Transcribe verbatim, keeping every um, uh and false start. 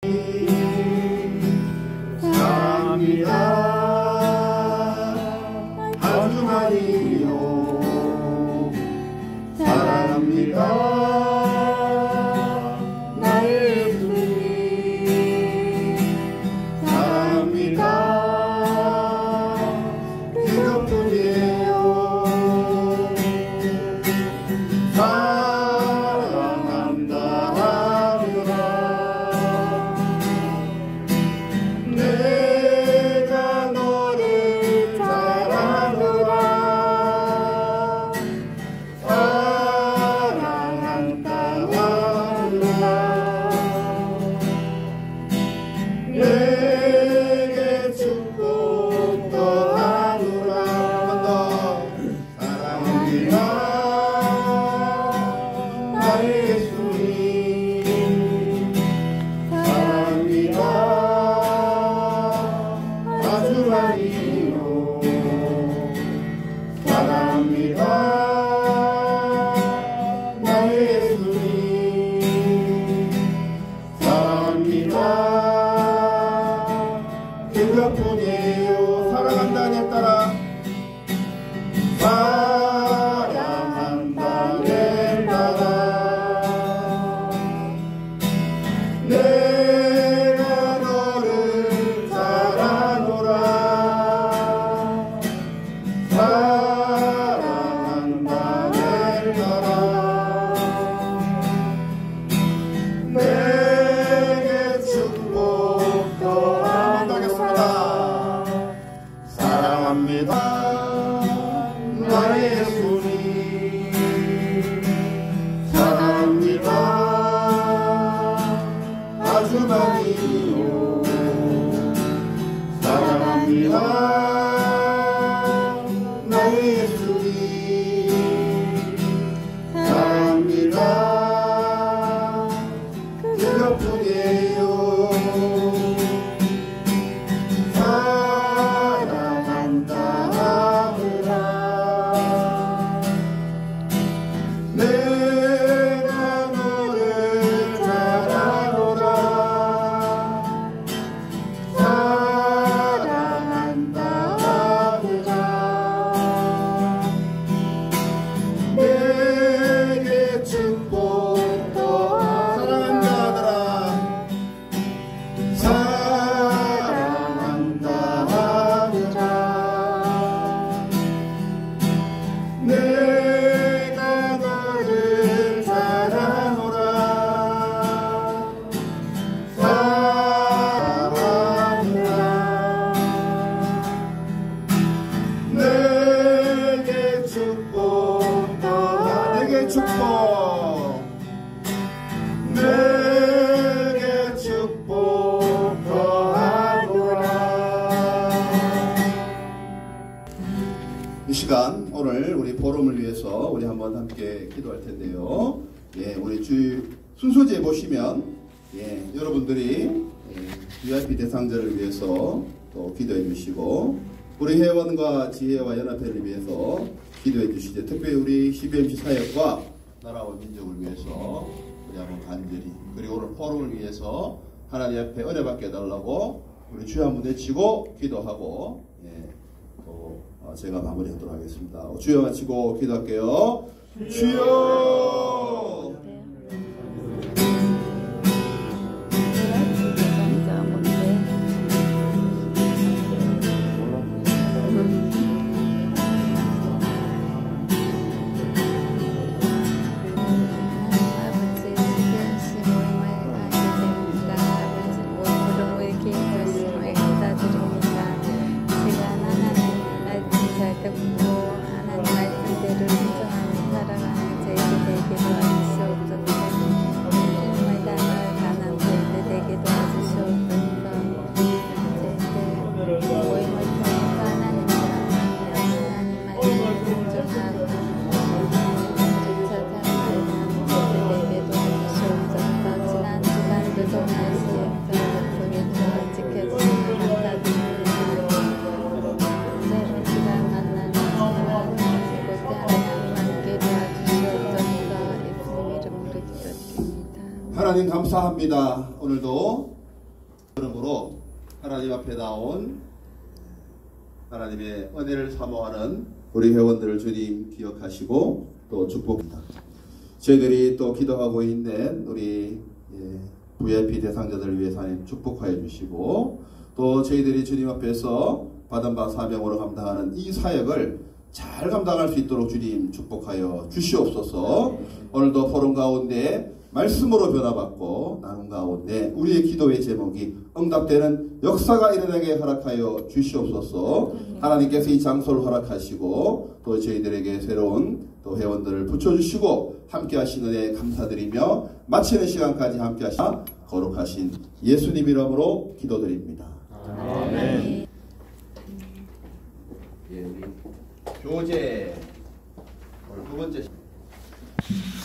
사랑합니다. 아주 많이요. 사랑합니다. 나의 주님. 사랑합니다. 그것뿐이에요. 사랑한다 하느라 내가 너를 사랑하노라. 사랑한다 하느라 내게 축복도 하노라. 한번 더. 사랑합니다. 나의 예수님. 사랑합니다. 아주 많이요. 사랑합니다. 나의 예수님. 사랑합니다. 그것뿐이에요. 사랑한다는 따라. 사랑한다는 따라 내가 너를 사랑하노라. 사랑한다는 따라 내게 축복도 한다겠습니다. 사랑합니다. 나의 예수님. 사랑합니다. 아주 많이요. 사랑합니다. 나의 예수님. 사랑합니다. 그것뿐이에요. 사랑한다 하느라 내가 너를 사랑하노라. 사랑한다 하느라 내게 축복도 사랑한다 하느라. 사랑한다 하느라 내가 너를 사랑하노라. 사랑하느라 내게 축복도 내게 축복 내게 축복도 하노라. 이 시간 오늘 우리 보름을 위해서 우리 한번 함께 기도할 텐데요. 예, 우리 주 순서지에 보시면 예, 여러분들이 예, 브이아이피 대상자를 위해서 또 기도해 주시고 우리 회원과 지혜와 연합회를 위해서 기도해 주시죠. 특별히 우리 씨비엠씨 사역과 나라와 민족을 위해서 우리 한번 간절히 그리고 오늘 포럼을 위해서 하나님 앞에 은혜 받게 해달라고 우리 주여 한번 외치고 기도하고 예, 또 어, 제가 마무리하도록 하겠습니다. 주여 마치고 기도할게요. 주여. 하나님 말씀대로 순종하며 살아가는 저희들 되게 도와주시옵소서. 정말 나아갈 가난 저희들 되게 도와주시옵소서. 저희들 모임을 통해서 하나님 사랑하며 하나님 말씀을 순종하고 쫓아가는 저희들 되게 도와주시옵소서. 지난 주간도 동행하시옵소서. 그게 주어 지켜주시면 감사드립니다. 하나님 감사합니다. 오늘도 그러므로 하나님 앞에 나온 하나님의 은혜를 사모하는 우리 회원들을 주님 기억하시고 또 축복합니다. 저희들이 또 기도하고 있는 우리 예, 브이아이피 대상자들을 위해서 하나님 축복하여 주시고 또 저희들이 주님 앞에서 받은 바 사명으로 감당하는 이 사역을 잘 감당할 수 있도록 주님 축복하여 주시옵소서. 오늘도 포럼 가운데 말씀으로 변화받고 나눔 가운데 우리의 기도의 제목이 응답되는 역사가 일어나게 허락하여 주시옵소서. 하나님께서 이 장소를 허락하시고 또 저희들에게 새로운 또 회원들을 붙여주시고 함께 하시는 은혜 감사드리며 마치는 시간까지 함께 하시나 거룩하신 예수님 이름으로 기도드립니다. 아멘. 예, 우리 교제 오늘 두 번째